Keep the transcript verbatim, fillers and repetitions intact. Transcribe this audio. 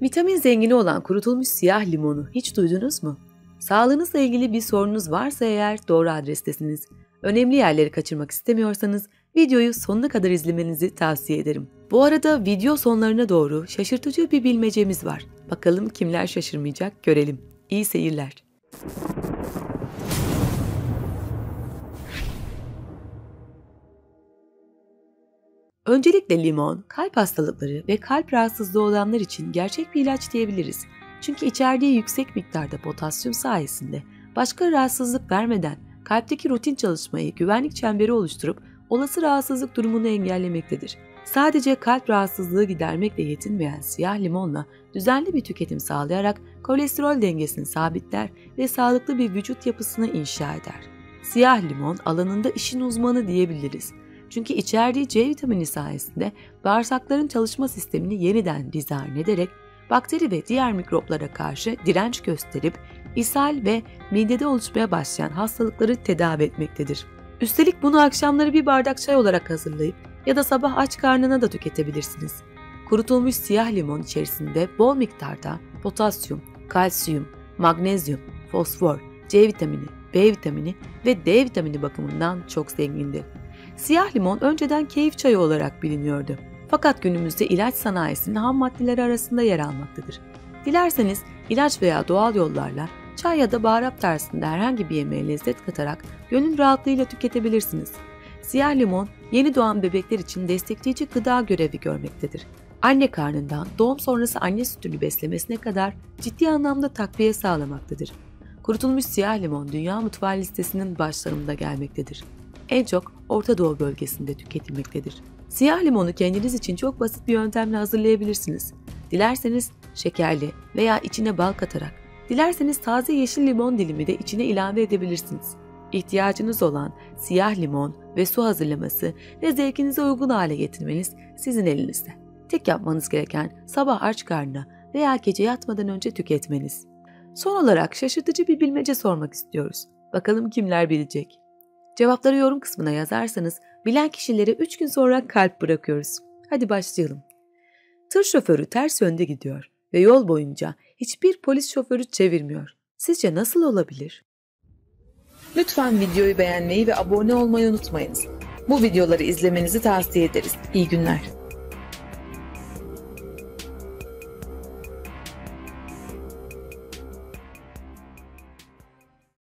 Vitamin zengini olan kurutulmuş siyah limonu hiç duydunuz mu? Sağlığınızla ilgili bir sorunuz varsa eğer doğru adrestesiniz. Önemli yerleri kaçırmak istemiyorsanız videoyu sonuna kadar izlemenizi tavsiye ederim. Bu arada video sonlarına doğru şaşırtıcı bir bilmecemiz var. Bakalım kimler şaşırmayacak görelim. İyi seyirler. Öncelikle limon, kalp hastalıkları ve kalp rahatsızlığı olanlar için gerçek bir ilaç diyebiliriz. Çünkü içerdiği yüksek miktarda potasyum sayesinde başka rahatsızlık vermeden kalpteki rutin çalışmayı güvenlik çemberi oluşturup olası rahatsızlık durumunu engellemektedir. Sadece kalp rahatsızlığı gidermekle yetinmeyen siyah limonla düzenli bir tüketim sağlayarak kolesterol dengesini sabitler ve sağlıklı bir vücut yapısını inşa eder. Siyah limon alanında işin uzmanı diyebiliriz. Çünkü içerdiği C vitamini sayesinde bağırsakların çalışma sistemini yeniden dizayn ederek bakteri ve diğer mikroplara karşı direnç gösterip ishal ve midede oluşmaya başlayan hastalıkları tedavi etmektedir. Üstelik bunu akşamları bir bardak çay olarak hazırlayıp ya da sabah aç karnına da tüketebilirsiniz. Kurutulmuş siyah limon içerisinde bol miktarda potasyum, kalsiyum, magnezyum, fosfor, C vitamini, B vitamini ve D vitamini bakımından çok zengindir. Siyah limon önceden keyif çayı olarak biliniyordu. Fakat günümüzde ilaç sanayisinin ham maddeleri arasında yer almaktadır. Dilerseniz ilaç veya doğal yollarla çay ya da baharat tarzında herhangi bir yemeğe lezzet katarak gönül rahatlığıyla tüketebilirsiniz. Siyah limon yeni doğan bebekler için destekleyici gıda görevi görmektedir. Anne karnından doğum sonrası anne sütünü beslemesine kadar ciddi anlamda takviye sağlamaktadır. Kurutulmuş siyah limon dünya mutfağı listesinin başlarında gelmektedir. En çok Orta Doğu bölgesinde tüketilmektedir. Siyah limonu kendiniz için çok basit bir yöntemle hazırlayabilirsiniz. Dilerseniz şekerli veya içine bal katarak, dilerseniz taze yeşil limon dilimi de içine ilave edebilirsiniz. İhtiyacınız olan siyah limon ve su hazırlaması ve zevkinize uygun hale getirmeniz sizin elinizde. Tek yapmanız gereken sabah aç karnına veya gece yatmadan önce tüketmeniz. Son olarak şaşırtıcı bir bilmece sormak istiyoruz. Bakalım kimler bilecek? Cevapları yorum kısmına yazarsanız bilen kişilere üç gün sonra kalp bırakıyoruz. Hadi başlayalım. Tır şoförü ters yönde gidiyor ve yol boyunca hiçbir polis şoförü çevirmiyor. Sizce nasıl olabilir? Lütfen videoyu beğenmeyi ve abone olmayı unutmayınız. Bu videoları izlemenizi tavsiye ederiz. İyi günler.